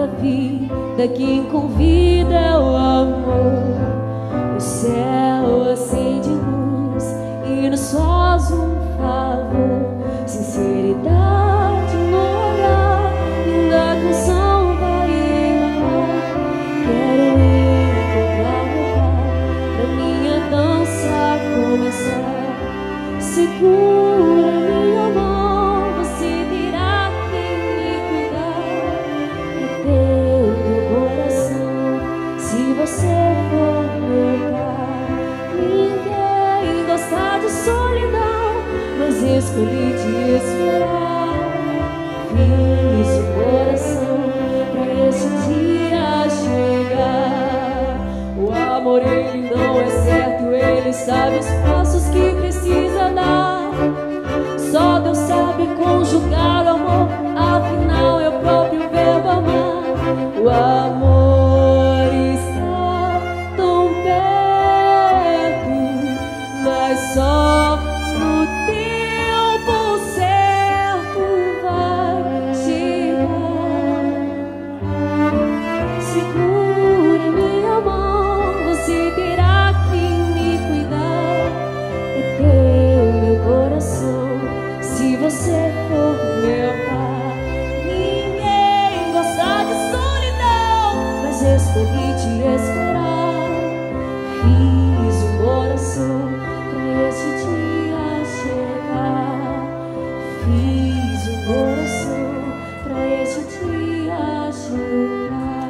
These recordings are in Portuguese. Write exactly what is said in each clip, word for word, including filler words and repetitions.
da vida, quem convida é o amor. O céu acende luz e nos faz um favor. Sinceridade no olhar, linda canção vai entoar. Quero encontrar meu Pai, pra minha dança começar. Segura minha mão, você terá quem me cuidar. É teu meu coração, se você for meu Pai. Ninguém gosta de solidão, mas escolhi te esperar. Fiz o coração pra esse dia chegar. O amor ele não é certo, ele sabe os passos que precisa dar. Só Deus sabe conjugar o amor, afinal é o próprio verbo amar. O amor está tão perto, mas só no tempo certo vai chegar. Segure minha mão, você terá que me cuidar. É teu meu coração, se você for meu Pai. Ninguém gosta de solidão, mas escolhi te esperar. Fiz uma oração pra esse dia chegar. Fiz uma oração pra esse dia chegar.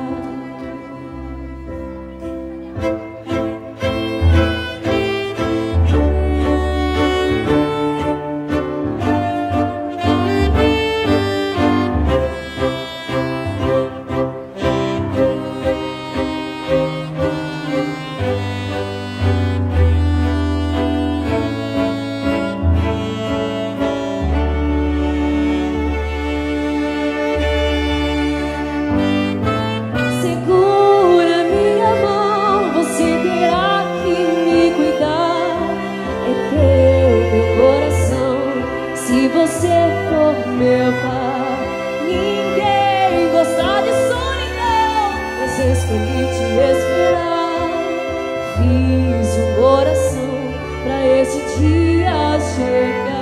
Segura minha mão, você terá que me cuidar. É teu meu coração, se você for meu Pai. Ninguém gosta de solidão, mas escolhi te esperar. Fiz uma oração pra esse dia chegar.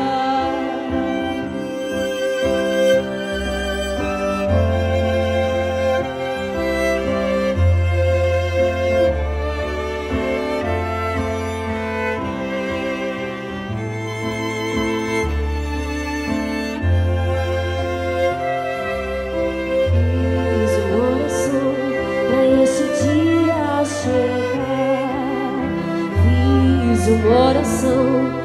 Fiz uma oração pra esse dia chegar. Fiz uma oração